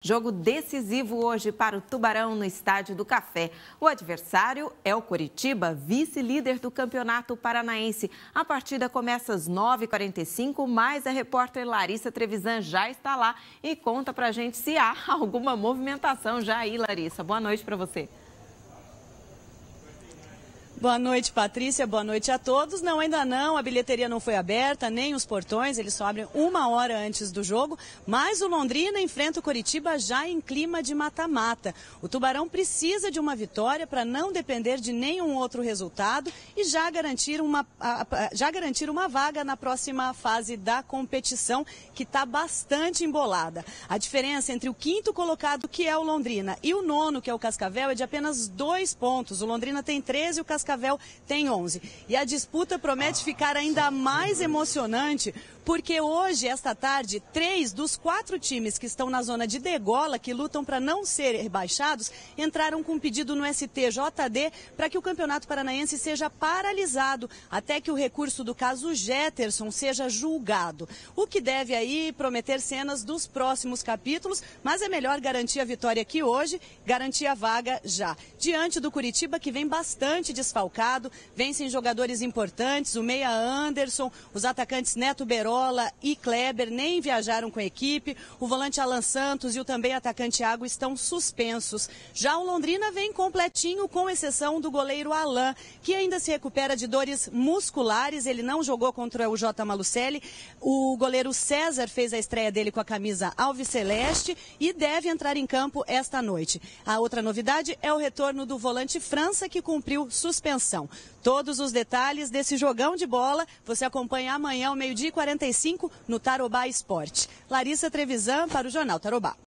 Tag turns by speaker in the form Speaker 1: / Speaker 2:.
Speaker 1: Jogo decisivo hoje para o Tubarão no Estádio do Café. O adversário é o Coritiba, vice-líder do Campeonato Paranaense. A partida começa às 9h45, mas a repórter Larissa Trevisan já está lá e conta pra gente se há alguma movimentação já aí, Larissa. Boa noite para você.
Speaker 2: Boa noite, Patrícia. Boa noite a todos. Não, ainda não. A bilheteria não foi aberta, nem os portões. Eles só abrem 1 hora antes do jogo. Mas o Londrina enfrenta o Coritiba já em clima de mata-mata. O Tubarão precisa de uma vitória para não depender de nenhum outro resultado e já garantir uma vaga na próxima fase da competição, que está bastante embolada. A diferença entre o quinto colocado, que é o Londrina, e o nono, que é o Cascavel, é de apenas 2 pontos. O Londrina tem 13 e o Cascavel tem 11. E a disputa promete ficar ainda mais emocionante, porque hoje, esta tarde, 3 dos 4 times que estão na zona de degola, que lutam para não ser rebaixados, entraram com pedido no STJD para que o Campeonato Paranaense seja paralisado até que o recurso do caso Jetterson seja julgado. O que deve aí prometer cenas dos próximos capítulos, mas é melhor garantir a vitória aqui hoje, garantir a vaga já. Diante do Coritiba, que vem bastante desfalcado, vencem jogadores importantes, o meia Anderson, os atacantes Neto Beró e Kleber nem viajaram com a equipe. O volante Alan Santos e o também atacante Thiago estão suspensos. Já o Londrina vem completinho, com exceção do goleiro Alan, que ainda se recupera de dores musculares. Ele não jogou contra o J. Malucelli. O goleiro César fez a estreia dele com a camisa alviceleste e deve entrar em campo esta noite. A outra novidade é o retorno do volante França, que cumpriu suspensão. Todos os detalhes desse jogão de bola você acompanha amanhã ao 12h45 no Tarobá Esporte. Larissa Trevisan para o Jornal Tarobá.